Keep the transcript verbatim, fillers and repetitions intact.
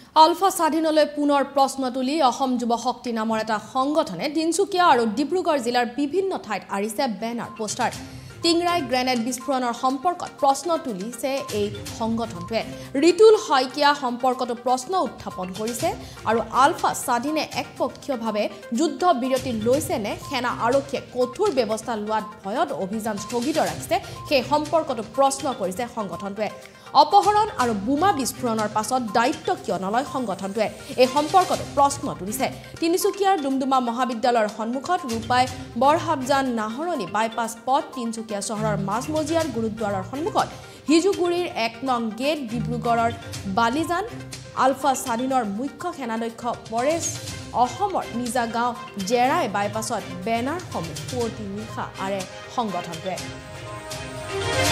আলফা স্বাধীনলৈ পুনৰ প্ৰশ্ন তুলি অসম যুৱ শক্তি নামৰ এটা সংগঠনে তিনচুকীয়া আৰু ডিব্ৰুগড় জিলাৰ বিভিন্ন ঠাইত আৰিছে বেনাৰ পোষ্টাৰ টিংৰাই গ্ৰেনেড বিস্ফোৰণৰ সম্পৰ্কত প্ৰশ্ন তুলিছে এই সংগঠনটোৱে ৰিতুল হাইকিয়া সম্পৰ্কত প্ৰশ্ন উত্থাপন কৰিছে আৰু আলফা স্বাধীনে একপক্ষীয়ভাৱে যুদ্ধ বিৰতি লৈছে নে সেনা আৰক্ষীয়ে কঠোৰ ব্যৱস্থা লোৱাত ভয়ত অভিযান স্থগিত ৰাখিছে সেই সম্পৰ্কত প্ৰশ্ন কৰিছে সংগঠনটোৱে অপহৰণ আৰু বোমা বিস্ফোৰণৰ পাছত দায়িত্ব কিয় নলয় সংগঠনটোৱে এই সম্পৰ্কত প্ৰশ্ন তুলিছে তিনিচুকীয়াৰ ডুমডুমা মহাবিদ্যালয়ৰ সন্মুখত ৰূপাই বৰহাবজান নাহৰণি বাইপাছ পথ তিনিচুকীয়া চহৰৰ মাজমজিয়াৰ গুৰুদ্বাৰৰ সন্মুখত হিজুগুৰিৰ এক নং গেট ডিব্ৰুগড়ৰ বালিজান আলফা স্বাধীনৰ মুখ্য সেনাধ্যক্ষ পৰেশ অসমৰ নিজা গাঁও জেৰাই বাইপাছত বেনাৰসমূহ পুৱতি নিশা আৰে সংগঠনটোৱে